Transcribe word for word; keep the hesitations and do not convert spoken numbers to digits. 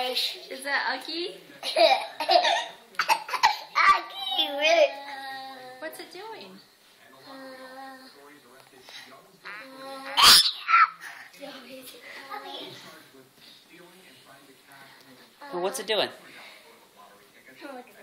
Is that Uggy? Uggy, really. What's it doing? Well, what's it doing? Uh,